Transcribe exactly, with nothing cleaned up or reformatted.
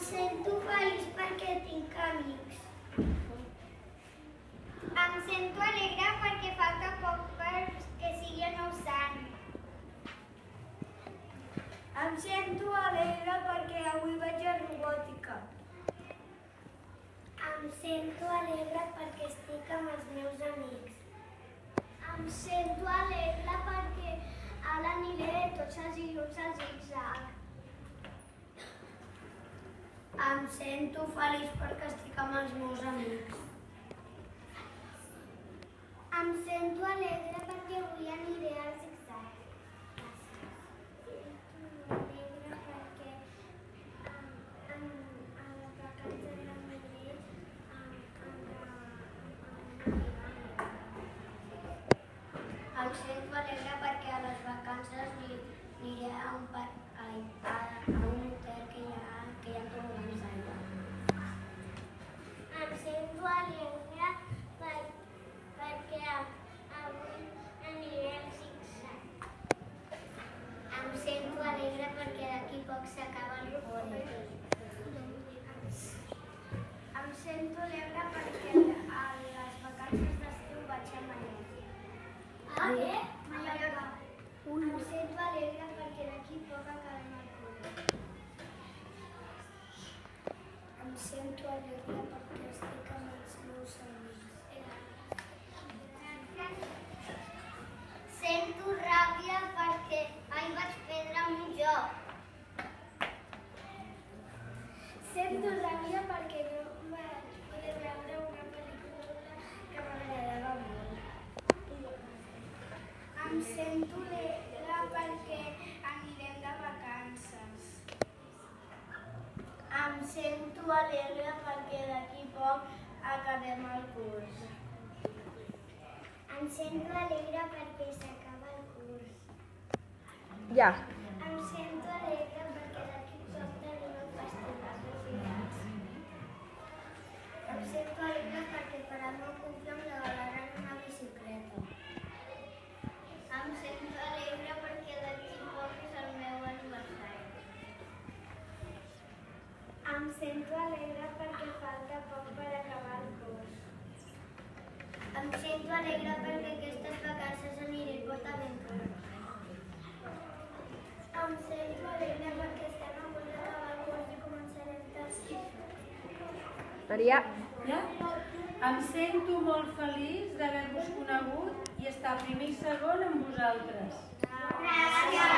sento feliç perquè tinc amics. Em sento alegre perquè falta poc perquè sigui el meu sant. Em sento alegre perquè avui vaig a robòtica. Em sento alegre perquè estic amb els meus amics. Em sento alegre perquè ara aniré tots els dilluns al zig-zag. Em sento feliç perquè estic amb els meus amics. Em sento alegre perquè avui aniré al zig-zag. Em sento alegre perquè a les vacances aniré Em sento alegre perquè a les vacances aniré a un parc, a un hotel que hi ha, que hi ha tobogans d'aigua. Em sento alegre per, perquè avui aniré al zig-zag. Em sento alegre perquè d'aquí poc s'acaba el robòtic. Em sento alegre perquè a les vacances d'estiu vaig a Mallorca. Ah, què? Mallorca. Em sento alegre perquè d'aquí poc acabem el col·le. Em sento alegre perquè estic amb els meus amics. Sento ràbia perquè ahir vaig perdre un joc. Sento ràbia perquè no vaig poder veure una pel·lícula que m'agradava molt. Em sento alegre perquè anirem de vacances. Em sento alegre perquè d'aquí poc acabem el curs. Em sento alegre perquè s'acaba el curs. Ja. Em sento alegre perquè d'aquí poc tenim el festival de filats. Em sento alegre perquè per al meu cumple em regalaran una bicicleta. Em sento alegre perquè d'aquí poc és el meu aniversari. Em sento alegre perquè falta poc per acabar el curs. Em sento alegre perquè aquestes vacances aniré a PortAventura. Em sento alegre perquè estem a punt d'acabar el curs i començarem tercer. Maria? Ja? Em sento molt feliç d'haver-vos conegut i estar primer i segon amb vosaltres. Gràcies!